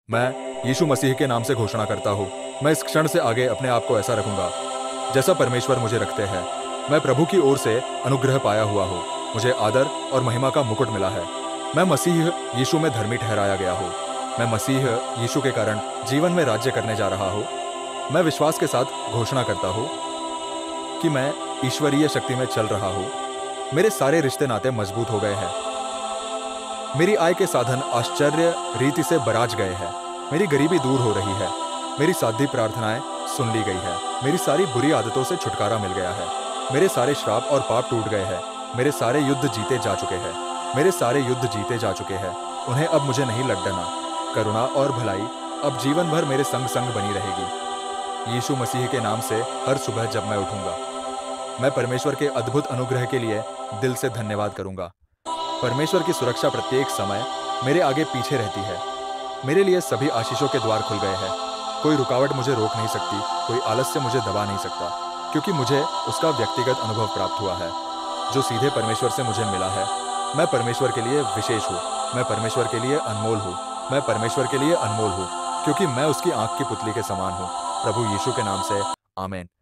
मैं यीशु मसीह के नाम से घोषणा करता हूँ, मैं इस क्षण से आगे अपने आप को ऐसा रखूंगा जैसा परमेश्वर मुझे रखते हैं। मैं प्रभु की ओर से अनुग्रह पाया हुआ हूँ। मुझे आदर और महिमा का मुकुट मिला है। मैं मसीह यीशु में धर्मी ठहराया गया हूँ। मैं मसीह यीशु के कारण जीवन में राज्य करने जा रहा हूँ। मैं विश्वास के साथ घोषणा करता हूँ कि मैं ईश्वरीय शक्ति में चल रहा हूँ। मेरे सारे रिश्ते नाते मजबूत हो गए हैं। मेरी आय के साधन आश्चर्य रीति से बराज गए हैं। मेरी गरीबी दूर हो रही है। मेरी साधी प्रार्थनाएं सुन ली गई है। मेरी सारी बुरी आदतों से छुटकारा मिल गया है। मेरे सारे श्राप और पाप टूट गए हैं। मेरे सारे युद्ध जीते जा चुके हैं। मेरे सारे युद्ध जीते जा चुके हैं। उन्हें अब मुझे नहीं लड़ना। करुणा और भलाई अब जीवन भर मेरे संग संग बनी रहेगी। यीशु मसीह के नाम से हर सुबह जब मैं उठूंगा, मैं परमेश्वर के अद्भुत अनुग्रह के लिए दिल से धन्यवाद करूंगा। परमेश्वर की सुरक्षा प्रत्येक समय मेरे आगे पीछे रहती है। मेरे लिए सभी आशीषों के द्वार खुल गए हैं। कोई रुकावट मुझे रोक नहीं सकती, कोई आलस्य मुझे दबा नहीं सकता, क्योंकि मुझे उसका व्यक्तिगत अनुभव प्राप्त हुआ है जो सीधे परमेश्वर से मुझे मिला है। मैं परमेश्वर के लिए विशेष हूँ। मैं परमेश्वर के लिए अनमोल हूँ। मैं परमेश्वर के लिए अनमोल हूँ, क्योंकि मैं उसकी आंख की पुतली के समान हूँ। प्रभु यीशु के नाम से आमीन।